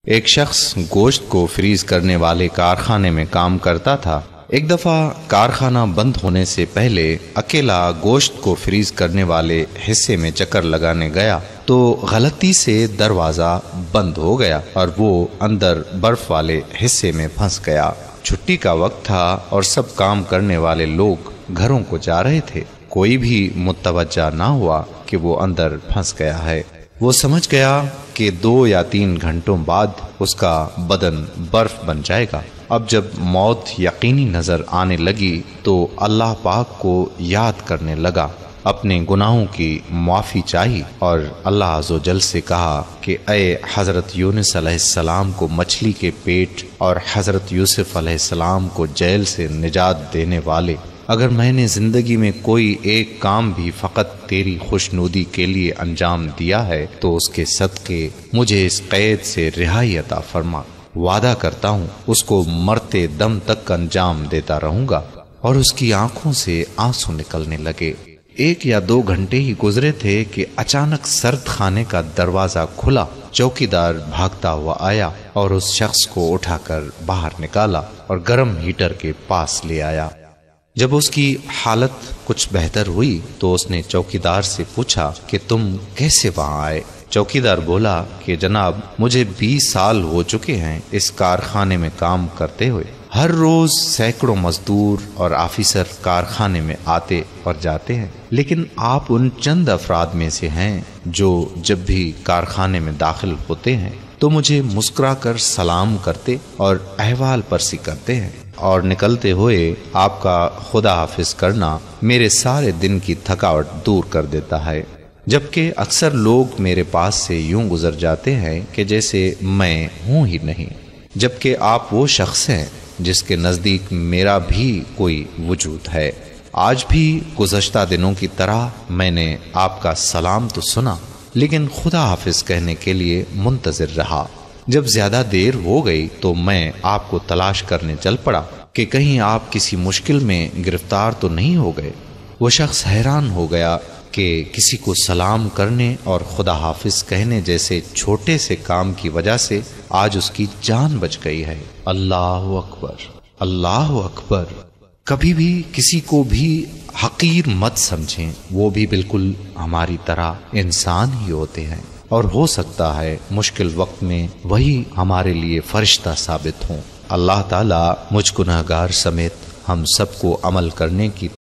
ایک شخص گوشت کو فریز کرنے والے کارخانے میں کام کرتا تھا۔ ایک دفعہ کارخانہ بند ہونے سے پہلے اکیلا گوشت کو فریز کرنے والے حصے میں چکر لگانے گیا تو غلطی سے دروازہ بند ہو گیا اور وہ اندر برف والے حصے میں پھنس گیا۔ چھٹی کا وقت تھا اور سب کام کرنے والے لوگ گھروں کو جا رہے تھے۔ کوئی بھی متوجہ نہ ہوا کہ وہ اندر پھنس گیا ہے۔ وہ سمجھ گیا کہ 2 یا 3 گھنٹوں بعد اس کا بدن برف بن جائے گا۔ اب جب موت یقینی نظر آنے لگی تو اللہ پاک کو یاد کرنے لگا، اپنے گناہوں کی معافی چاہی اور اللہ عز و جل سے کہا کہ اے حضرت یونس علیہ السلام کو مچھلی کے پیٹ اور حضرت یوسف علیہ السلام کو جیل سے نجات دینے والے، اگر میں نے زندگی میں کوئی ایک کام بھی فقط تیری خوشنودی کے لیے انجام دیا ہے تو اس کے صدقے مجھے اس قید سے رہائی عطا فرما۔ وعدہ کرتا ہوں اس کو مرتے دم تک انجام دیتا رہوں گا۔ اور اس کی آنکھوں سے آنسو نکلنے لگے۔ 1 یا 2 گھنٹے ہی گزرے تھے کہ اچانک سرد خانے کا دروازہ کھلا۔ چوکیدار بھاگتا ہوا آیا اور اس شخص کو اٹھا کر باہر نکالا اور گرم ہیٹر کے پاس لے آیا۔ جب اس کی حالت کچھ بہتر ہوئی تو اس نے چوکیدار سے پوچھا کہ تم کیسے وہاں آئے؟ چوکیدار بولا کہ جناب مجھے 20 سال ہو چکے ہیں اس کارخانے میں کام کرتے ہوئے۔ ہر روز سینکڑوں مزدور اور آفیسر کارخانے میں آتے اور جاتے ہیں، لیکن آپ ان چند افراد میں سے ہیں جو جب بھی کارخانے میں داخل ہوتے ہیں تو مجھے مسکرا کر سلام کرتے اور احوال پرسی کرتے ہیں، اور نکلتے ہوئے آپ کا خدا حافظ کرنا میرے سارے دن کی تھکاوٹ دور کر دیتا ہے، جبکہ اکثر لوگ میرے پاس سے یوں گزر جاتے ہیں کہ جیسے میں ہوں ہی نہیں، جبکہ آپ وہ شخص ہیں جس کے نزدیک میرا بھی کوئی وجود ہے۔ آج بھی گزشتہ دنوں کی طرح میں نے آپ کا سلام تو سنا، لیکن خدا حافظ کہنے کے لیے منتظر رہا۔ جب زیادہ دیر ہو گئی تو میں آپ کو تلاش کرنے چل پڑا کہ کہیں آپ کسی مشکل میں گرفتار تو نہیں ہو گئے۔ وہ شخص حیران ہو گیا کہ کسی کو سلام کرنے اور خدا حافظ کہنے جیسے چھوٹے سے کام کی وجہ سے آج اس کی جان بچ گئی ہے۔ اللہ اکبر، اللہ اکبر۔ کبھی بھی کسی کو بھی حقیر مت سمجھیں، وہ بھی بالکل ہماری طرح انسان ہی ہوتے ہیں، اور ہو سکتا ہے مشکل وقت میں وہی ہمارے لیے فرشتہ ثابت ہوں۔ اللہ تعالیٰ مجھ گنہگار سمیت ہم سب کو عمل کرنے کی